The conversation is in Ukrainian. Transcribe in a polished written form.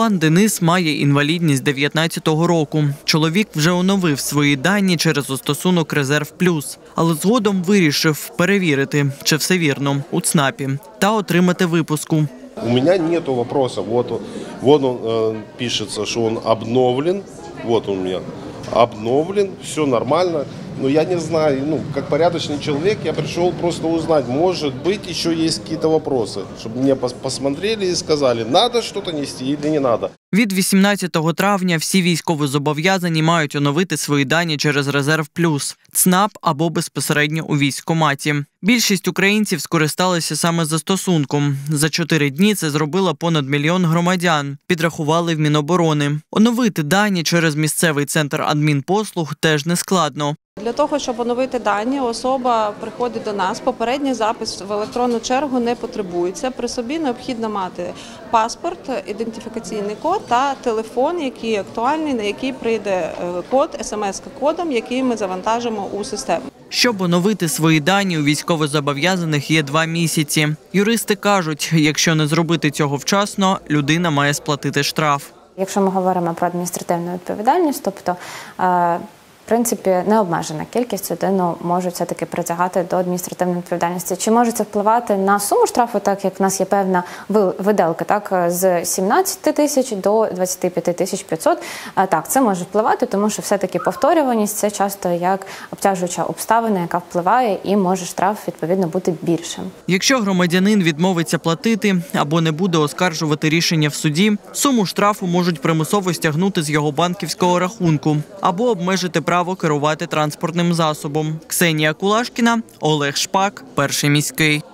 Пан Денис має інвалідність 19-го року. Чоловік вже оновив свої дані через застосунок «Резерв Плюс», але згодом вирішив перевірити, чи все вірно у ЦНАПі, та отримати випуску. У меня нет вопроса. Вот он пишется, что он обновлен. Вот он у меня обновлен, все нормально. Но я не знаю, как порядочный человек, я пришел просто узнать, может быть, еще есть какие-то вопросы, чтобы мне посмотрели и сказали, надо что-то нести или не надо. Від 18 травня всі військовозобов'язані мають оновити свої дані через «Резерв Плюс», ЦНАП або безпосередньо у військкоматі. Більшість українців скористалися саме застосунком. За 4 дні це зробило понад 1 мільйон громадян, підрахували в Міноборони. Оновити дані через місцевий центр адмінпослуг теж не складно. Для того, щоб оновити дані, особа приходить до нас, попередній запис в електронну чергу не потребується. При собі необхідно мати паспорт, ідентифікаційний код та телефон, який актуальний, на який прийде код, смс-кодом, який ми завантажимо у систему. Щоб оновити свої дані, у військовозобов'язаних є 2 місяці. Юристи кажуть, якщо не зробити цього вчасно, людина має сплатити штраф. Якщо ми говоримо про адміністративну відповідальність, тобто в принципі, необмежена кількість людину можуть все-таки притягати до адміністративної відповідальності. Чи може це впливати на суму штрафу, так як в нас є певна виделка, так, з 17 тисяч до 25 тисяч 500? Так, це може впливати, тому що все-таки повторюваність – це часто як обтяжуюча обставина, яка впливає, і може штраф, відповідно, бути більшим. Якщо громадянин відмовиться платити або не буде оскаржувати рішення в суді, суму штрафу можуть примусово стягнути з його банківського рахунку або обмежити право керувати транспортним засобом. Ксенія Кулашкіна, Олег Шпак, Перший міський.